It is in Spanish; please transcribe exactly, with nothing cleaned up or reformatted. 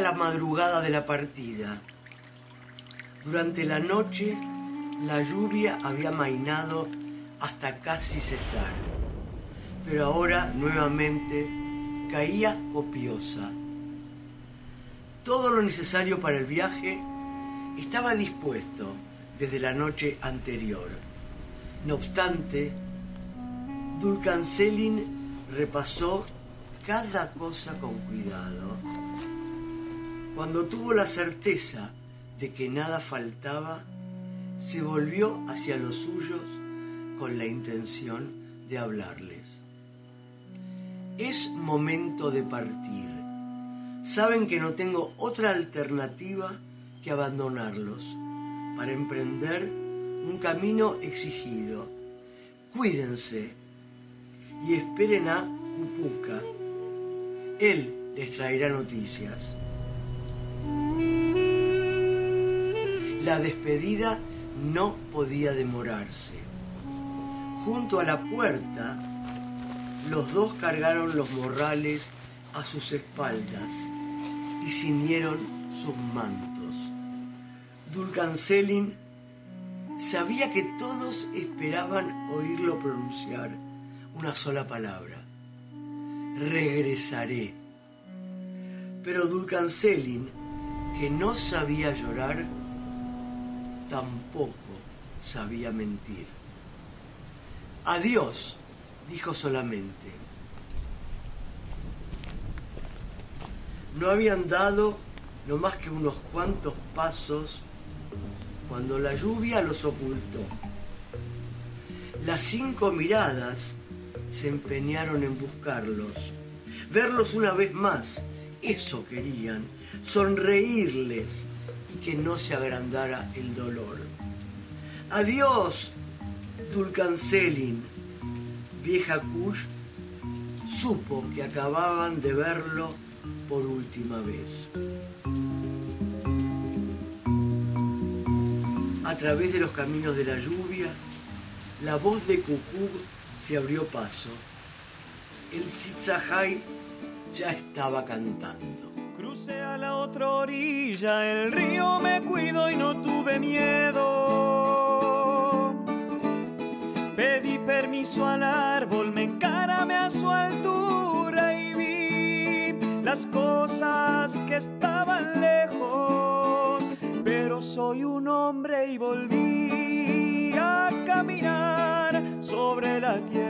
la madrugada de la partida. Durante la noche, la lluvia había amainado hasta casi cesar, pero ahora nuevamente caía copiosa. Todo lo necesario para el viaje estaba dispuesto desde la noche anterior. No obstante, Dulcancelin repasó cada cosa con cuidado. Cuando tuvo la certeza de que nada faltaba, se volvió hacia los suyos con la intención de hablarles. Es momento de partir. Saben que no tengo otra alternativa que abandonarlos para emprender un camino exigido. Cuídense y esperen a Cupuca. Él les traerá noticias. La despedida no podía demorarse. Junto a la puerta, los dos cargaron los morrales a sus espaldas y ciñeron sus mantos. Dulcancelin sabía que todos esperaban oírlo pronunciar una sola palabra: regresaré. Pero Dulcancelin, que no sabía llorar, tampoco sabía mentir. Adiós, dijo solamente. No habían dado no más que unos cuantos pasos cuando la lluvia los ocultó. Las cinco miradas se empeñaron en buscarlos, verlos una vez más. Eso querían, sonreírles y que no se agrandara el dolor. Adiós, Dulcancelin. Vieja Kush supo que acababan de verlo por última vez. A través de los caminos de la lluvia, la voz de Cucú se abrió paso. El Tzitzahai ya estaba cantando. Crucé a la otra orilla, el río me cuidó y no tuve miedo. Pedí permiso al árbol, me encaramé a su altura y vi las cosas que estaban lejos. Pero soy un hombre y volví a caminar sobre la tierra.